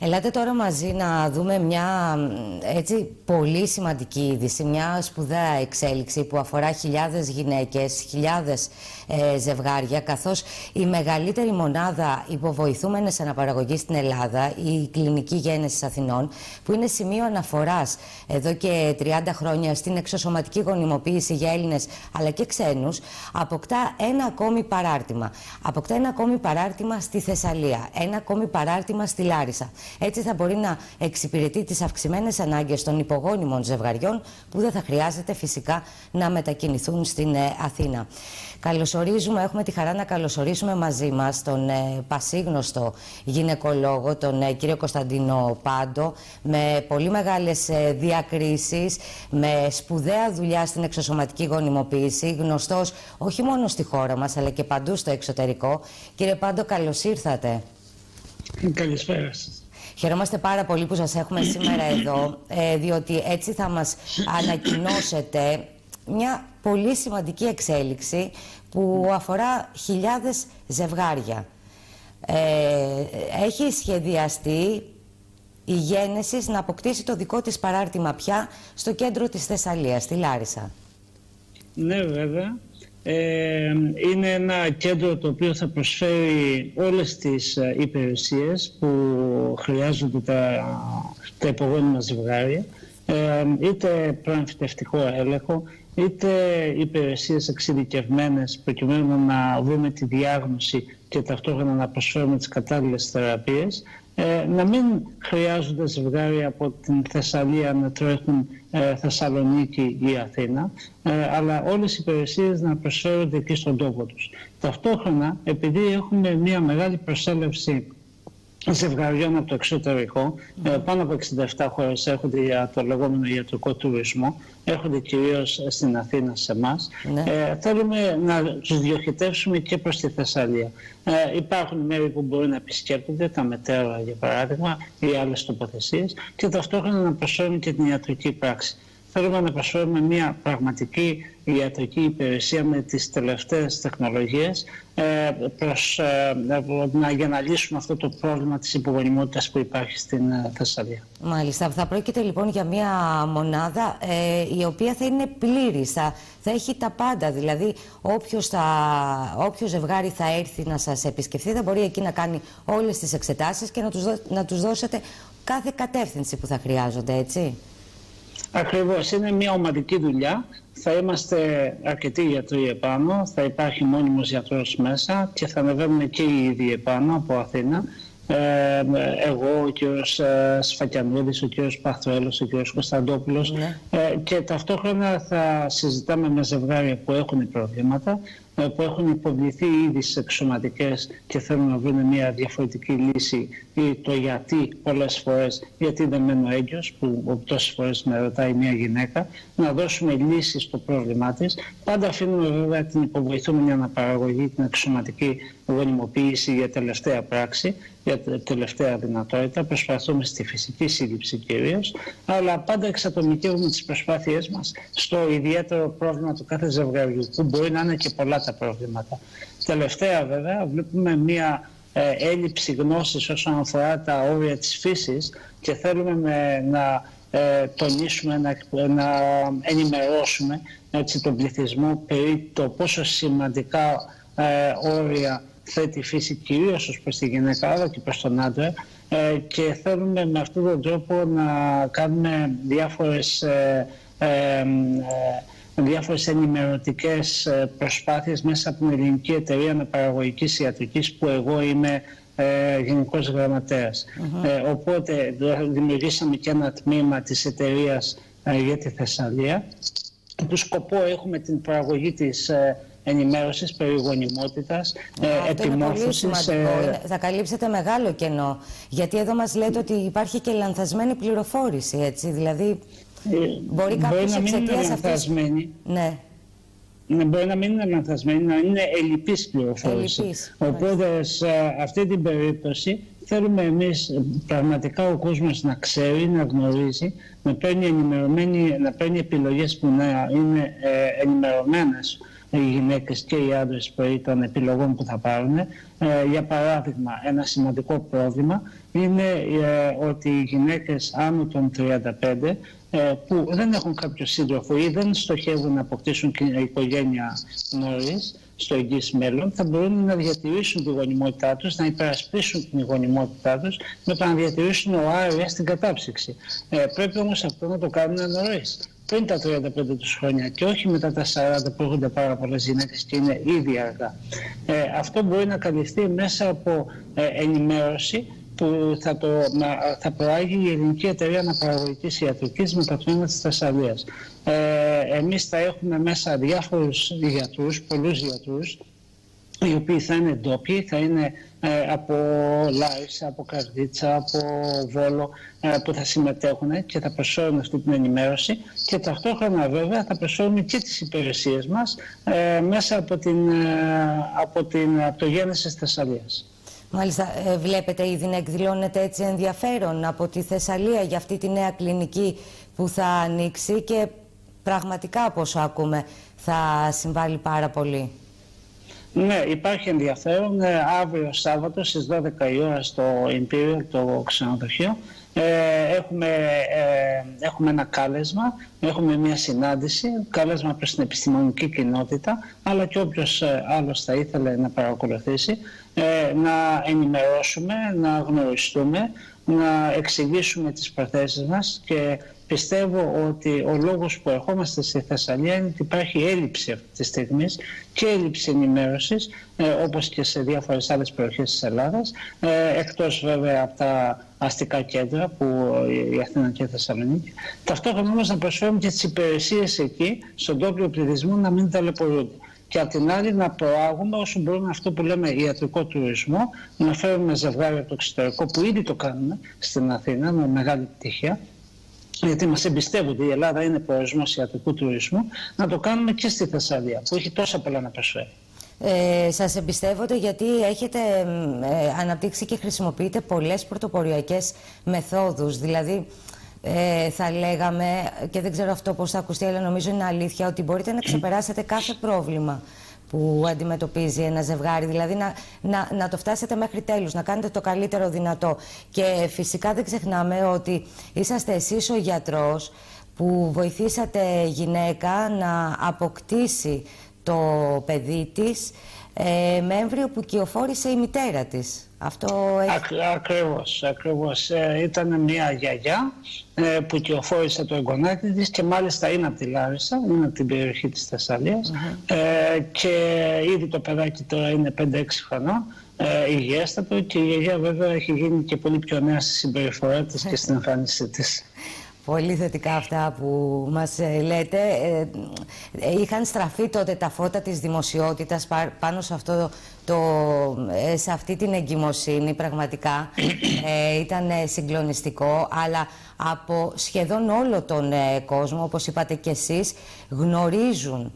Ελάτε τώρα μαζί να δούμε μια έτσι πολύ σημαντική είδηση, μια σπουδαία εξέλιξη που αφορά χιλιάδες γυναίκες, χιλιάδες ζευγάρια, καθώς η μεγαλύτερη μονάδα υποβοηθούμενες αναπαραγωγής στην Ελλάδα, η Κλινική Γένεσης Αθηνών, που είναι σημείο αναφοράς εδώ και 30 χρόνια στην εξωσωματική γονιμοποίηση για Έλληνες αλλά και ξένους, αποκτά ένα ακόμη παράρτημα. Αποκτά ένα ακόμη παράρτημα στη Θεσσαλία, ένα ακόμη παράρτημα στη Λάρισα. Έτσι θα μπορεί να εξυπηρετεί τις αυξημένες ανάγκες των υπογόνιμων ζευγαριών που δεν θα χρειάζεται φυσικά να μετακινηθούν στην Αθήνα. Καλωσορίζουμε, έχουμε τη χαρά να καλωσορίσουμε μαζί μας τον πασίγνωστο γυναικολόγο, τον κύριο Κωνσταντίνο Πάντο, με πολύ μεγάλες διακρίσεις, με σπουδαία δουλειά στην εξωσωματική γονιμοποίηση, γνωστός όχι μόνο στη χώρα μας αλλά και παντού στο εξωτερικό. Κύριε Πάντο, καλώς ήρθατε. Καλησπέρα σας. Χαιρόμαστε πάρα πολύ που σας έχουμε σήμερα εδώ, διότι έτσι θα μας ανακοινώσετε μια πολύ σημαντική εξέλιξη που αφορά χιλιάδες ζευγάρια. Έχει σχεδιαστεί η Γένεσης να αποκτήσει το δικό της παράρτημα πια στο κέντρο της Θεσσαλίας, στη Λάρισα. Ναι, βέβαια. Είναι ένα κέντρο το οποίο θα προσφέρει όλες τις υπηρεσίες που χρειάζονται τα υπογόνιμα ζευγάρια, είτε προεμφυτευτικό έλεγχο, είτε υπηρεσίες εξειδικευμένες προκειμένου να βρούμε τη διάγνωση και ταυτόχρονα να προσφέρουμε τις κατάλληλες θεραπείες, να μην χρειάζονται ζευγάρια από την Θεσσαλία να τρέχουν Θεσσαλονίκη ή Αθήνα, αλλά όλες οι υπηρεσίες να προσφέρονται εκεί στον τόπο τους. Ταυτόχρονα, επειδή έχουμε μια μεγάλη προσέλευση ζευγαριών από το εξωτερικό, πάνω από 67 χώρες έρχονται για το λεγόμενο ιατρικό τουρισμό, έρχονται κυρίως στην Αθήνα σε εμάς. Θέλουμε να τους διοχετεύσουμε και προς τη Θεσσαλία. Υπάρχουν μέρη που μπορεί να επισκέπτονται, τα Μετέωρα για παράδειγμα, ή άλλες τοποθεσίες, και ταυτόχρονα να προσφέρουμε και την ιατρική πράξη. Θέλουμε να προσφέρουμε μια πραγματική ιατρική υπηρεσία με τις τελευταίες τεχνολογίες για να λύσουμε αυτό το πρόβλημα της υπογονιμότητας που υπάρχει στην Θεσσαλία. Μάλιστα. Θα πρόκειται λοιπόν για μια μονάδα η οποία θα είναι πλήρης, θα έχει τα πάντα. Δηλαδή όποιο ζευγάρι θα έρθει να σας επισκεφθεί θα μπορεί εκεί να κάνει όλες τις εξετάσεις και να τους δώσετε κάθε κατεύθυνση που θα χρειάζονται, έτσι. Ακριβώς, είναι μια ομαδική δουλειά. Θα είμαστε αρκετοί γιατροί επάνω, θα υπάρχει μόνιμος γιατρός μέσα και θα ανεβαίνουμε και οι ίδιοι επάνω από Αθήνα. Εγώ, ο κύριος Σφακιανίδης, ο κύριος Παθρέλος, ο κύριος Κωνσταντόπουλος, και ταυτόχρονα θα συζητάμε με ζευγάρια που έχουν προβλήματα, που έχουν υποβληθεί ήδη στις εξωματικές και θέλουν να βρουν μια διαφορετική λύση, ή το γιατί πολλές φορές, γιατί δεν μένω έγκυος, που τόσες φορές με ρωτάει μια γυναίκα, να δώσουμε λύση στο πρόβλημά της. Πάντα αφήνουμε βέβαια την υποβοηθούμενη αναπαραγωγή, την εξωματική γονιμοποίηση για τελευταία πράξη, για τελευταία δυνατότητα. Προσπαθούμε στη φυσική σύλληψη κυρίως, αλλά πάντα εξατομικεύουμε τις προσπάθειές μας στο ιδιαίτερο πρόβλημα του κάθε ζευγαριού, που μπορεί να είναι και πολλά τα προβλήματα. Τελευταία βέβαια βλέπουμε μια έλλειψη γνώσης όσον αφορά τα όρια της φύσης και θέλουμε να τονίσουμε, να ενημερώσουμε τον πληθυσμό περί το πόσο σημαντικά όρια θέτει η φύση, κυρίως ως προς τη γυναίκα αλλά και προς τον άντρα, και θέλουμε με αυτόν τον τρόπο να κάνουμε διάφορες ενημερωτικές προσπάθειες μέσα από την Ελληνική Εταιρεία Αναπαραγωγικής Ιατρικής, που εγώ είμαι γενικός γραμματέας. Οπότε δημιουργήσαμε και ένα τμήμα της εταιρείας για τη Θεσσαλία, που σκοπό έχουμε την παραγωγή της ενημέρωσης περί γονιμότητας, επιμόρφωσης. Θα καλύψετε μεγάλο κενό, γιατί εδώ μας λέτε ότι υπάρχει και λανθασμένη πληροφόρηση, έτσι, δηλαδή μπορεί κάποιος εξαιτίας αυτής... Ναι. Μπορεί να μην είναι λανθασμένη, να είναι ελλειπής πληροφόρηση. Οπότε σε αυτή την περίπτωση θέλουμε εμείς πραγματικά ο κόσμος να ξέρει, να γνωρίζει, να παίρνει επιλογές που να είναι ενημερωμένες οι γυναίκες και οι άντρες περί των επιλογών που θα πάρουν. Για παράδειγμα, ένα σημαντικό πρόβλημα είναι ότι οι γυναίκες άνω των 35 που δεν έχουν κάποιο σύντροφο ή δεν στοχεύουν να αποκτήσουν οικογένεια νωρίς στο εγγύς μέλλον, θα μπορούν να διατηρήσουν τη γονιμότητά τους, να υπερασπίσουν την γονιμότητά τους με το να διατηρήσουν ΟΑΕ στην κατάψυξη. Πρέπει όμως αυτό να το κάνουν νωρίς, πριν τα 35 τους χρόνια και όχι μετά τα 40 που έρχονται πάρα πολλές γυναίκες και είναι ήδη αργά. Αυτό μπορεί να καλυφθεί μέσα από ενημέρωση που θα προάγει η Ελληνική Εταιρεία Αναπαραγωγικής Ιατρικής με το τμήμα της Θεσσαλίας. Εμείς θα έχουμε μέσα διάφορους γιατρούς, πολλούς γιατρούς, οι οποίοι θα είναι ντόπιοι, θα είναι από Λάρισα, από Καρδίτσα, από Βόλο, που θα συμμετέχουν και θα προσφέρουν αυτή την ενημέρωση και ταυτόχρονα βέβαια θα προσφέρουν και τις υπηρεσίες μας μέσα από το Γένεσης της Θεσσαλίας. Μάλιστα, βλέπετε ήδη να εκδηλώνεται έτσι ενδιαφέρον από τη Θεσσαλία για αυτή τη νέα κλινική που θα ανοίξει και πραγματικά, από όσο ακούμε, θα συμβάλλει πάρα πολύ. Ναι, υπάρχει ενδιαφέρον. Αύριο Σάββατο στις 12 η ώρα στο Imperial, το ξενοδοχείο, έχουμε ένα κάλεσμα, έχουμε μια συνάντηση, κάλεσμα προς την επιστημονική κοινότητα, αλλά και όποιος άλλος θα ήθελε να παρακολουθήσει, να ενημερώσουμε, να γνωριστούμε, να εξηγήσουμε τις προθέσεις μας και πιστεύω ότι ο λόγος που ερχόμαστε στη Θεσσαλία είναι ότι υπάρχει έλλειψη αυτή τη στιγμή και έλλειψη ενημέρωσης, όπως και σε διάφορες άλλες περιοχές της Ελλάδας, εκτός βέβαια από τα αστικά κέντρα που η Αθήνα και η Θεσσαλονίκη. Ταυτόχρονα όμως να προσφέρουμε και τις υπηρεσίες εκεί, στον τόπιο πληθυσμό, να μην ταλαιπωρούνται. Και απ' την άλλη να προάγουμε όσο μπορούμε αυτό που λέμε ιατρικό τουρισμό, να φέρουμε ζευγάρια από το εξωτερικό που ήδη το κάνουμε στην Αθήνα με μεγάλη επιτυχία, γιατί μας εμπιστεύονται, η Ελλάδα είναι προορισμός ιατρικού τουρισμού, να το κάνουμε και στη Θεσσαλία που έχει τόσα πολλά να προσφέρει. Σας εμπιστεύονται γιατί έχετε αναπτύξει και χρησιμοποιείτε πολλές πρωτοποριακές μεθόδους, δηλαδή θα λέγαμε, και δεν ξέρω αυτό πώς θα ακουστεί, αλλά νομίζω είναι αλήθεια, ότι μπορείτε να ξεπεράσετε κάθε πρόβλημα που αντιμετωπίζει ένα ζευγάρι, δηλαδή να το φτάσετε μέχρι τέλους, να κάνετε το καλύτερο δυνατό. Και φυσικά δεν ξεχνάμε ότι είσαστε εσείς ο γιατρός που βοηθήσατε γυναίκα να αποκτήσει το παιδί της με έμβριο που κυοφόρησε η μητέρα της. Αυτό έχει... Ακριβώς. Ήταν μια γιαγιά που κυοφόρησε το εγγονάκι της και μάλιστα είναι από τη Λάρισα, είναι από την περιοχή της Θεσσαλίας, και ήδη το παιδάκι τώρα είναι 5-6 χρονών, υγιέστατο, και η γιαγιά βέβαια έχει γίνει και πολύ πιο νέα στη συμπεριφορά της και στην εμφάνισή της. Πολύ θετικά αυτά που μας λέτε. Είχαν στραφεί τότε τα φώτα της δημοσιότητας πάνω σε, σε αυτή την εγκυμοσύνη, πραγματικά. Ήταν συγκλονιστικό, αλλά από σχεδόν όλο τον κόσμο, όπως είπατε και εσείς, γνωρίζουν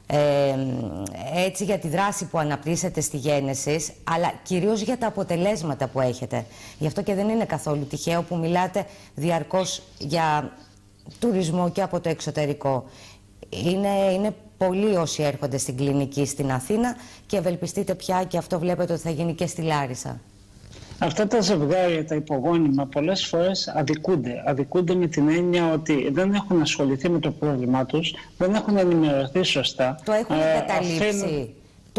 έτσι για τη δράση που αναπτύσσετε στη Γένεσης, αλλά κυρίως για τα αποτελέσματα που έχετε. Γι' αυτό και δεν είναι καθόλου τυχαίο που μιλάτε διαρκώς για τουρισμό και από το εξωτερικό. Είναι πολλοί όσοι έρχονται στην κλινική στην Αθήνα και ευελπιστείτε πια, και αυτό βλέπετε ότι θα γίνει και στη Λάρισα. Αυτά τα ζευγάρια, τα υπογόνιμα, πολλές φορές αδικούνται. Αδικούνται με την έννοια ότι δεν έχουν ασχοληθεί με το πρόβλημά τους, δεν έχουν ενημερωθεί σωστά. Το έχουν εγκαταλείψει.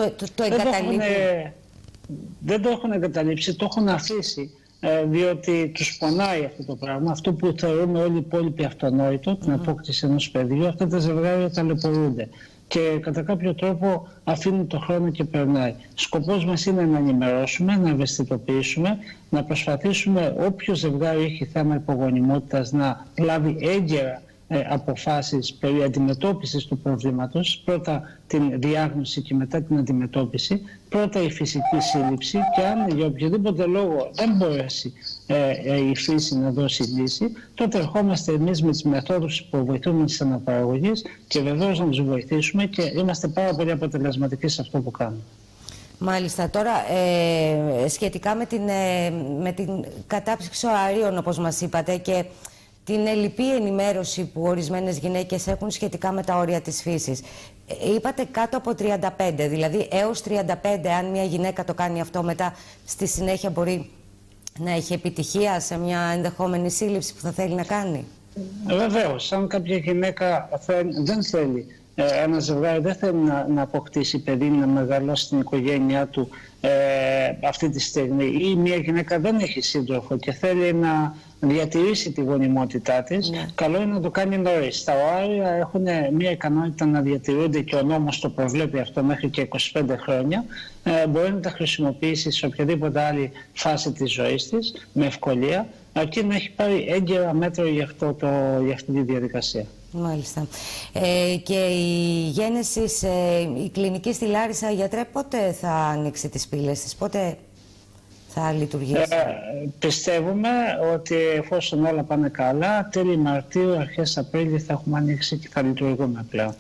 Δεν το έχουν εγκαταλείψει, το έχουν αφήσει, διότι τους πονάει αυτό το πράγμα. Αυτό που θεωρούμε όλοι οι υπόλοιποι αυτονόητο, την απόκτηση ενός παιδιού, αυτά τα ζευγάρια ταλαιπωρούνται και κατά κάποιο τρόπο αφήνουν το χρόνο και περνάει. Σκοπός μας είναι να ενημερώσουμε, να ευαισθητοποιήσουμε, να προσπαθήσουμε όποιο ζευγάρι έχει θέμα υπογονιμότητας να λάβει έγκαιρα αποφάσεις περί αντιμετώπισης του προβλήματος, πρώτα την διάγνωση και μετά την αντιμετώπιση, πρώτα η φυσική σύλληψη, και αν για οποιοδήποτε λόγο δεν μπορέσει η φύση να δώσει λύση, τότε ερχόμαστε εμείς με τις μεθόδους που βοηθούμε τις αναπαραγωγές και βεβαίως να τους βοηθήσουμε, και είμαστε πάρα πολύ αποτελεσματικοί σε αυτό που κάνουμε. Μάλιστα. Τώρα, σχετικά με την κατάψυξη οαρίων, όπως μας είπατε, και την ελλειπή ενημέρωση που ορισμένες γυναίκες έχουν σχετικά με τα όρια της φύσης. Είπατε κάτω από 35, δηλαδή έως 35, αν μια γυναίκα το κάνει αυτό, μετά στη συνέχεια μπορεί να έχει επιτυχία σε μια ενδεχόμενη σύλληψη που θα θέλει να κάνει. Βεβαίως, αν κάποια γυναίκα δεν θέλει, ένα ζευγάρι δεν θέλει να αποκτήσει παιδί, να μεγαλώσει την οικογένειά του αυτή τη στιγμή, ή μια γυναίκα δεν έχει σύντροφο και θέλει να διατηρήσει τη γονιμότητά της, καλό είναι να το κάνει νωρίς. Τα οάρια έχουν μια ικανότητα να διατηρούνται και ο νόμος το προβλέπει αυτό μέχρι και 25 χρόνια. Μπορεί να τα χρησιμοποιήσει σε οποιαδήποτε άλλη φάση της ζωής της με ευκολία, αρκεί να έχει πάρει έγκαιρα μέτρο για αυτή τη διαδικασία. Μάλιστα. Και η γέννηση, η κλινική στη Λάρισα, γιατρέ, πότε θα ανοίξει τις πύλες της, πότε θα λειτουργήσει? Πιστεύουμε ότι εφόσον όλα πάνε καλά, τέλη Μαρτίου, αρχές Απρίλη θα έχουμε ανοίξει και θα λειτουργούμε πλέον.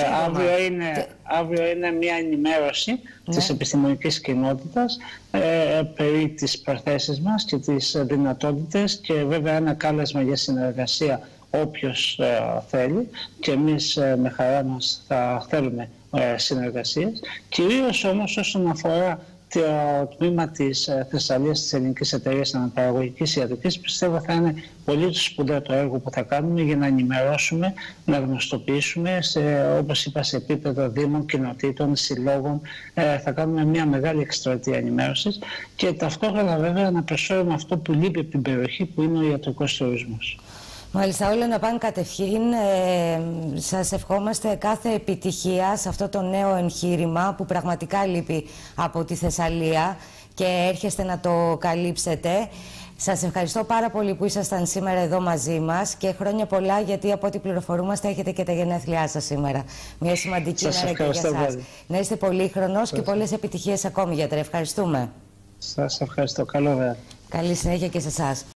Αύριο είναι μια ενημέρωση της επιστημονικής κοινότητας περί τις προθέσεις μας και τις δυνατότητες, και βέβαια ένα κάλεσμα για συνεργασία όποιος θέλει, και εμείς με χαρά μας θα θέλουμε συνεργασίες. Κυρίως όμως όσον αφορά το τμήμα της Θεσσαλίας, της Ελληνικής Εταιρείας Αναπαραγωγικής Ιατρικής, πιστεύω θα είναι πολύ σπουδαίο το έργο που θα κάνουμε για να ενημερώσουμε, να γνωστοποιήσουμε, όπως είπα, σε επίπεδο δήμων, κοινοτήτων, συλλόγων. Θα κάνουμε μια μεγάλη εκστρατεία ενημέρωσης και ταυτόχρονα βέβαια να προσφέρουμε αυτό που λείπει από την περιοχή, που είναι ο ιατρικός τουρισμός. Μάλιστα, όλα να πάνε κατευχήν. Σας ευχόμαστε κάθε επιτυχία σε αυτό το νέο εγχείρημα που πραγματικά λείπει από τη Θεσσαλία και έρχεστε να το καλύψετε. Σας ευχαριστώ πάρα πολύ που ήσασταν σήμερα εδώ μαζί μας και χρόνια πολλά, γιατί από ό,τι πληροφορούμαστε έχετε και τα γενέθλιά σας σήμερα. Μια σημαντική μέρα και για σας. Να είστε πολύχρονος και πολλές επιτυχίες ακόμη, γιατρέ. Ευχαριστούμε. Σας ευχαριστώ. Καλό βράδυ. Καλή συνέχεια και σε εσάς.